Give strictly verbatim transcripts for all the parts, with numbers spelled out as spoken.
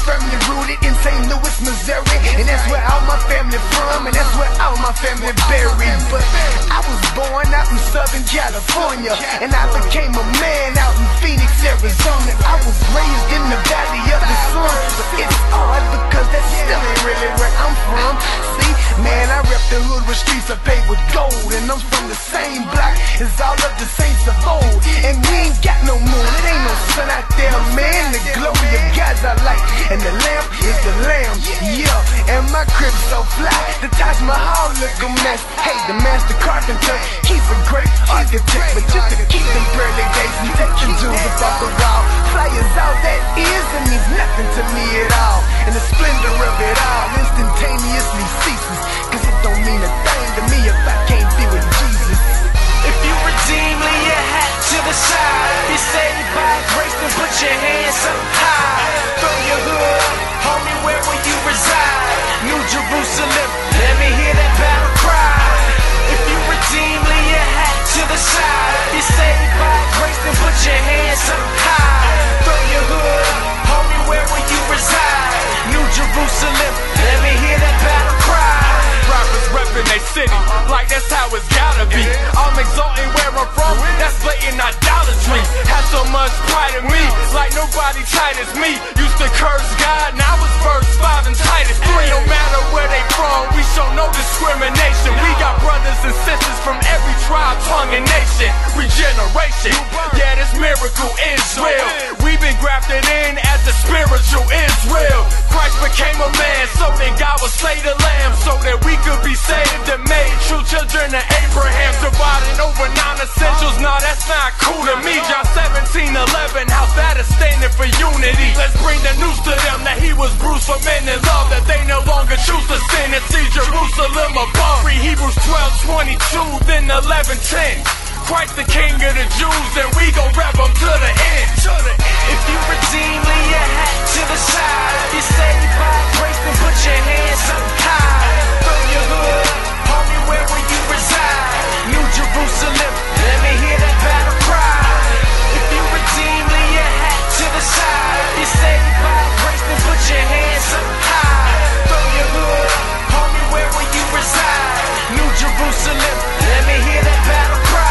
firmly rooted in Saint Louis, Missouri, and that's where all my family from, and that's where all my family buried. But I was born out in Southern California, and I became a man out in Phoenix, Arizona. I was raised in the Valley of the Sun, but it's odd because that still ain't really where I'm from. See, man, I rep the hood with streets are paved with gold, and I'm from the same block as all of the saints of old. And we ain't got no moon, it ain't no sun out there, man. The glory of God's I like, and the lamp is the lamb, yeah. And my crib's so fly, the Taj Mahal look a mess. Hey, the master carpenter, he's a great architect, but just to keep them pearly gates and take the jewels up off the wall. Fly is all that is and means nothing to me at all, and the splendor of it all instantaneously ceases, cause it don't mean a thing to me if I can't be with Jesus. If you redeem, lay your hat to the side. Be saved by grace, then put your hands up high. Throw your hood up, homie, where will you reside? New Jerusalem, let me hear that battle cry. If you redeem, lay your hat to the side. Be saved by grace, then put your hands up high. Throw your hood up, homie, where will you reside? New Jerusalem, let me hear that battle cry. Rappers reppin' they city, like that's how it's gotta be. I'm exalting where I'm from, that's blatant idolatry. Had so much pride in me, like nobody tight as me. Used to curse God, now it's verse five and Titus three. No matter where they from, we show no discrimination. We got brothers and sisters from every tribe, tongue, and nation. Regeneration, yeah, this miracle is real. We've been grafted in as the spiritual Israel. Christ became a man so that God would slay the lamb, so that we could be saved and made true children of Abraham. Dividing over non-essentials, nah, that's not cool to me. John seventeen eleven, how's that is standing for unity? Let's bring the news to them that he was bruised for men in love, that they no longer choose to sin and see Jerusalem above. Read Hebrews twelve twenty-two, then eleven ten. Christ the King of the Jews, and we gon' rep him to the end. If you redeem, lay your hat to the side. Be saved by grace, then put your hands up high. Throw your hood up, homie, where will you reside? New Jerusalem, let me hear that battle cry. If you redeem, lay your hat to the side. Be saved by grace, then put your hands up high. Throw your hood up, homie, where will you reside? New Jerusalem, let me hear that battle cry.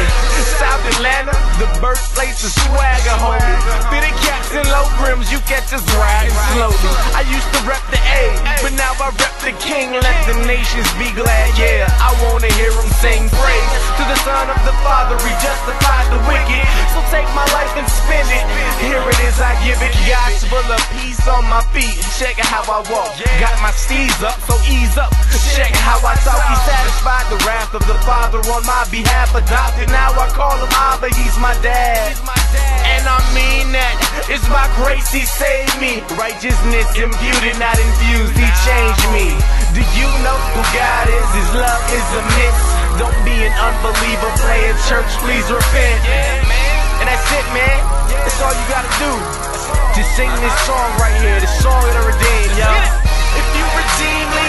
South Atlanta, the birthplace of swagger, homie. Fitted caps and low brims, you catch us riding slowly. I used to rep the A, but now I rep the King. Let the nations be glad, yeah. I wanna hear him sing praise to the Son of the Father, he justified the wicked. So take my life and spend it. Here it is, I give it. Gospel of peace on my feet. Check how I walk. Got my steez up, so ease up. Check how I talk. He satisfied the wrath of the Father on my behalf. Adopted, now I call him Abba, he's my dad. And I mean that, it's by grace he saved me. Righteousness imputed, not infused, he changed me. Do you know who God is? His love is a mix. Don't be an unbeliever playing church, please repent. And that's it, man. That's all you gotta do. Just sing this song right here, the song of the redeemed, yo. If you redeem,